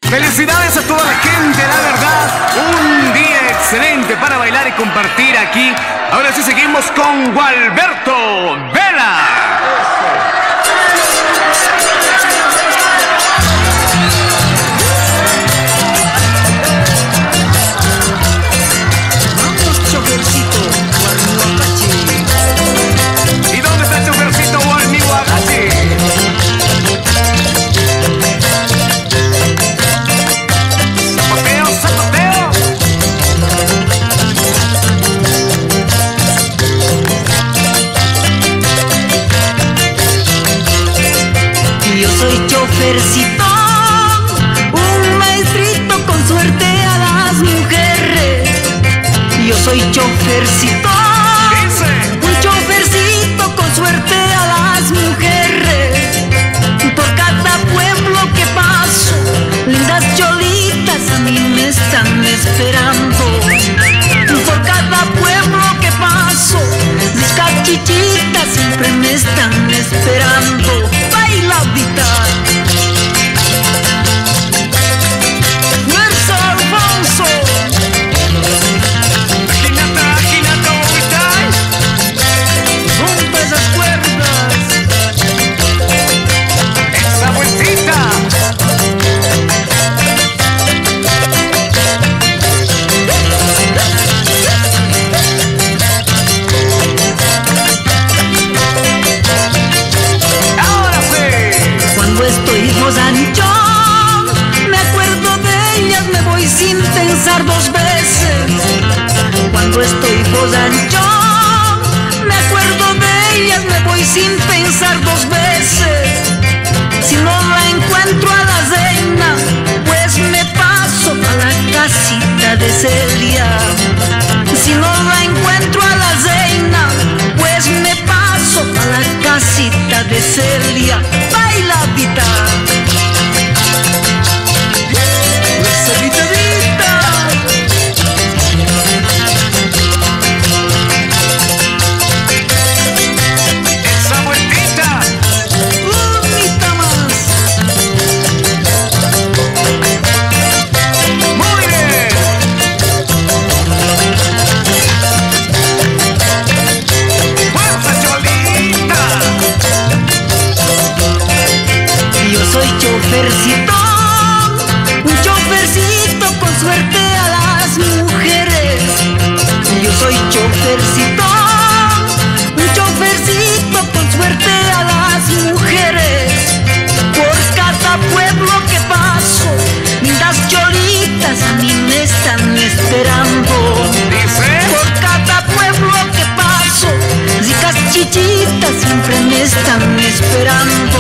Felicidades a toda la gente, la verdad, un día excelente para bailar y compartir aquí. Ahora sí seguimos con Gualberto Vela. Chofercito, un maestrito con suerte a las mujeres. Yo soy chofercito, un chofercito con suerte a las mujeres. Por cada pueblo que paso, lindas cholitas a mí me están esperando. Por cada pueblo que paso, las chichitas siempre me están esperando. Bailadita. Me acuerdo de ellas, me voy sin pensar dos veces. Cuando estoy bosanchón, me acuerdo de ellas, me voy sin pensar dos veces. Si no la encuentro a la cena, pues me paso a la casita de Celia. Si no la encuentro a la cena, pues me paso a la casita de Celia. Bailadita. Chofercito, un chofercito con suerte a las mujeres. Yo soy chofercito, un chofercito con suerte a las mujeres. Por cada pueblo que paso, lindas cholitas a mí me están esperando. Por cada pueblo que paso, ricas chichitas siempre me están esperando.